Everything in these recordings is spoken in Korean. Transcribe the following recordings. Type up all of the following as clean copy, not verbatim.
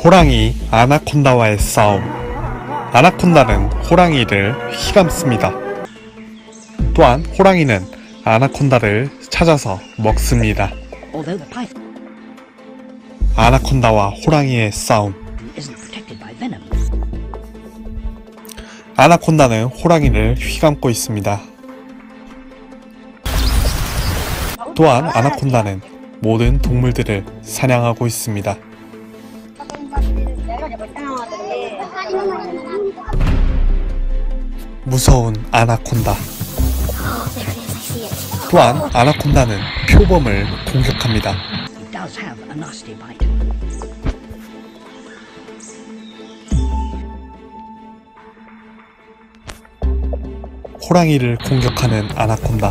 호랑이 아나콘다와의 싸움. 아나콘다는 호랑이를 휘감습니다. 또한 호랑이는 아나콘다를 찾아서 먹습니다. 아나콘다와 호랑이의 싸움. 아나콘다는 호랑이를 휘감고 있습니다. 또한 아나콘다는 모든 동물들을 사냥하고 있습니다. 무서운 아나콘다. 또한 아나콘다는 표범을 공격합니다. 호랑이를 공격하는 아나콘다.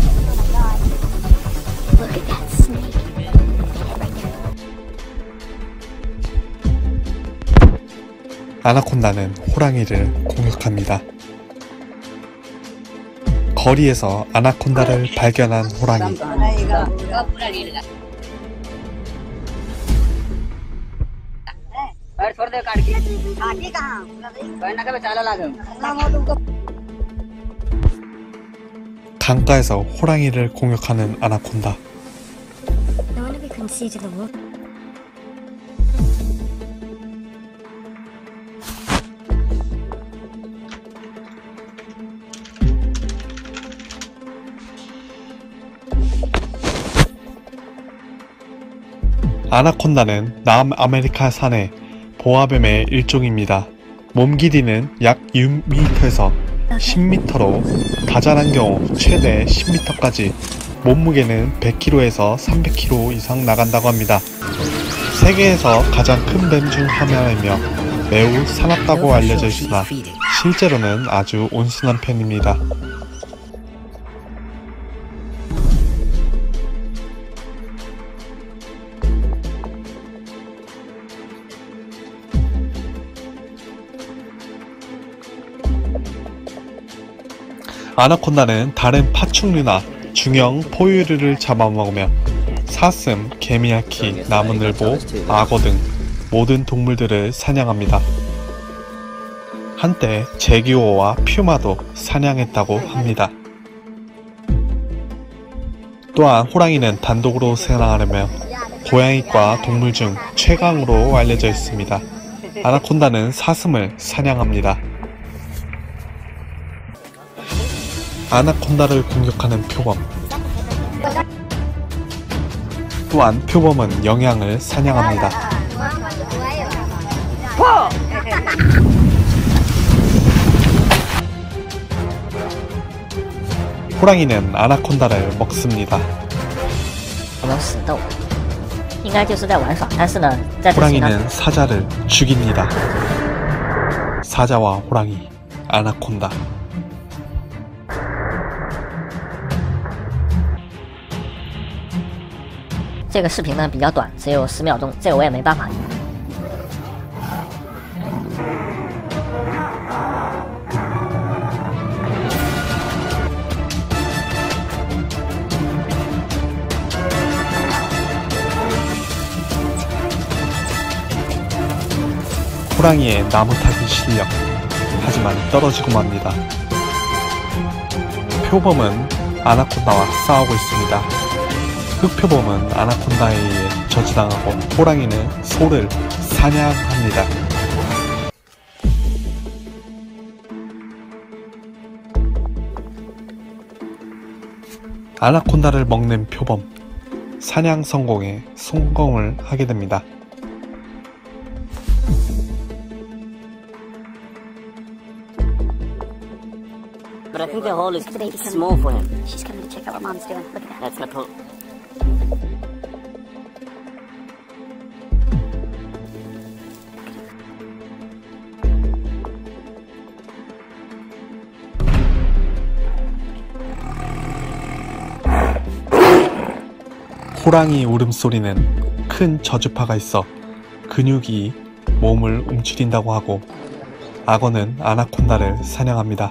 아나콘다는 호랑이를 공격합니다. 거리에서 아나콘다를 발견한 호랑이. 강가에서 호랑이를 공격하는 아나콘다. 아나콘다는 남아메리카산의 보아뱀의 일종입니다. 몸 길이는 약 6m에서 10m로 가장한 경우 최대 10m까지, 몸무게는 100kg에서 300kg 이상 나간다고 합니다. 세계에서 가장 큰 뱀 중 하나이며 매우 사납다고 알려져 있으나 실제로는 아주 온순한 편입니다. 아나콘다는 다른 파충류나 중형 포유류를 잡아먹으며 사슴, 개미핥기, 나무늘보, 악어 등 모든 동물들을 사냥합니다. 한때 제규어와 퓨마도 사냥했다고 합니다. 또한 호랑이는 단독으로 생활하며 고양이과 동물 중 최강으로 알려져 있습니다. 아나콘다는 사슴을 사냥합니다. 아나콘다를 공격하는 표범. 또한 표범은 영양을 사냥합니다. 호랑이는 아나콘다를 먹습니다. 호랑이는 사자를 죽입니다. 사자와 호랑이, 아나콘다. 这个视频呢比较短，只有10秒钟，这个我也没办法。 호랑이의 나무 타기 실력, 하지만 떨어지고 맙니다. 표범은 아나콘다와 싸우고 있습니다. 흑표범은 아나콘다에 의해 저지당하고 호랑이는 소를 사냥합니다. 아나콘다를 먹는 표범, 사냥 성공에 성공을 하게 됩니다. But I think the hole is small for him. She's coming to check out what Mom's doing. Look at that. That's not cool. 호랑이 울음소리는 큰 저주파가 있어 근육이 몸을 움츠린다고 하고, 악어는 아나콘다를 사냥합니다.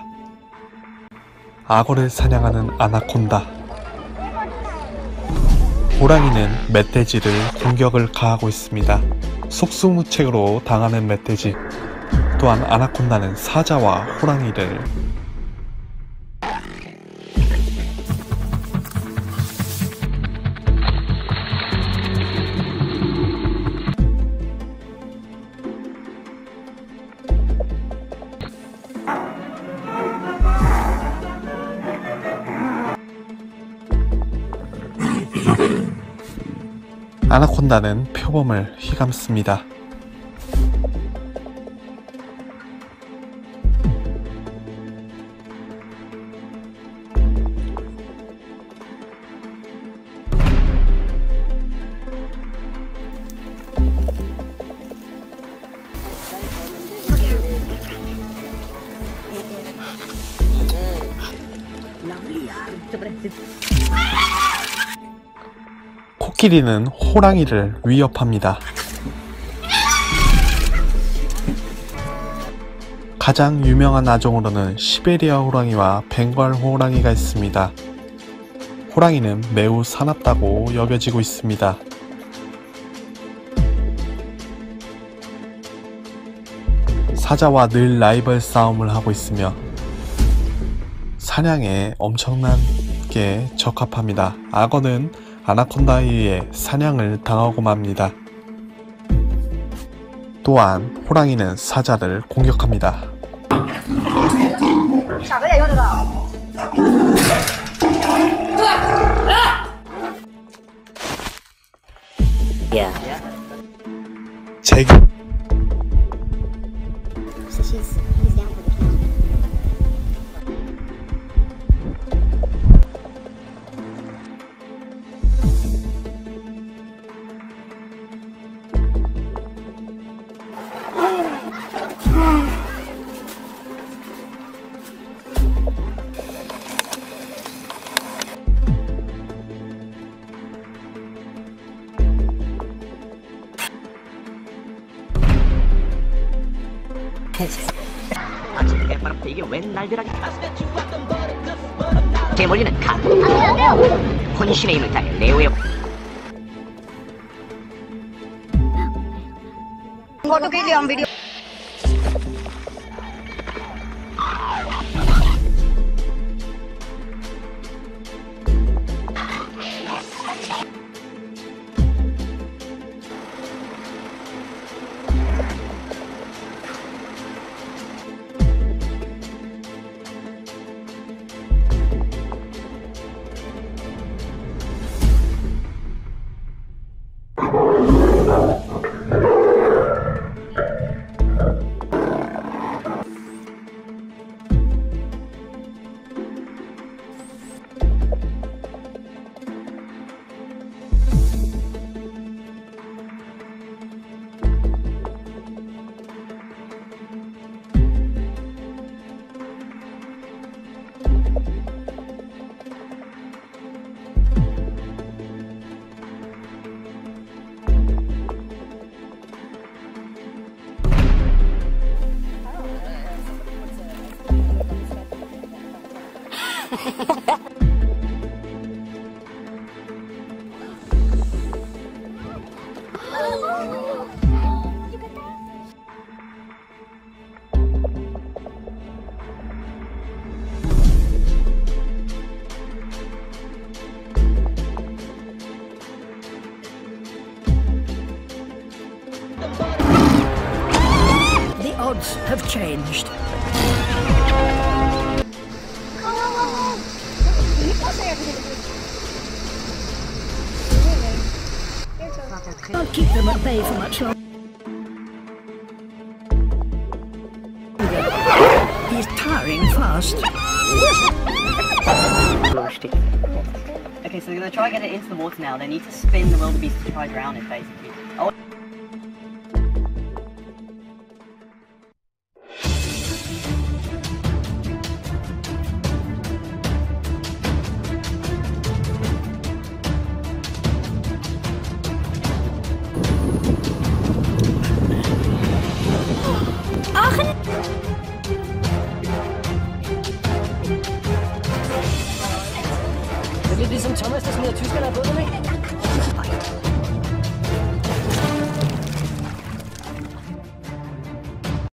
악어를 사냥하는 아나콘다. 호랑이는 멧돼지를 공격을 가하고 있습니다. 속수무책으로 당하는 멧돼지. 또한 아나콘다는 사자와 호랑이를 아나콘다는 표범을 휘감습니다. 코끼리는 호랑이를 위협합니다. 가장 유명한 아종으로는 시베리아 호랑이와 벵갈 호랑이가 있습니다. 호랑이는 매우 사납다고 여겨지고 있습니다. 사자와 늘 라이벌 싸움을 하고 있으며 사냥에 엄청나게 적합합니다. 악어는 아나콘다에 의해 사냥을 당하고 맙니다. 또한 호랑이는 사자를 공격합니다. Yeah. 제기 So he's down for the count. 이게 웬 날벼락이 제 멀리는 카 혼신의 힘을 다해 레오의 photo के लिए हम video The odds have changed. Can't keep them at bay for much longer. He's tiring fast. Okay, so they're gonna try to get it into the water now. They need to spin the wildebeest to try to drown it, basically.